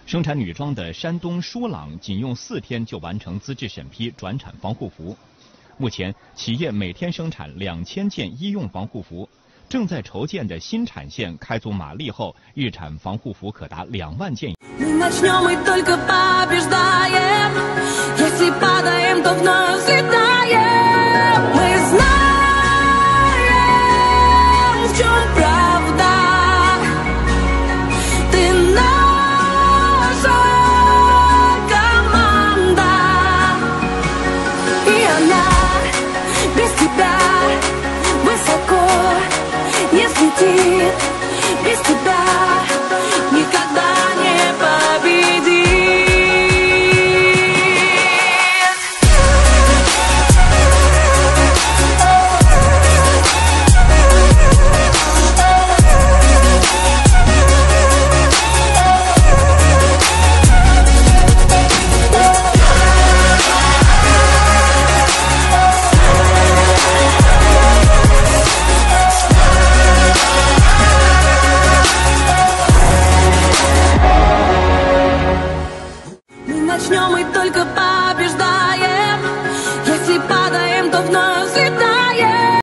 生产女装的山东舒朗仅用4天就完成资质审批，转产防护服。目前，企业每天生产2000件医用防护服，正在筹建的新产线开足马力后，日产防护服可达2万件。 Начнем и только побеждаем. Если падаем, то вновь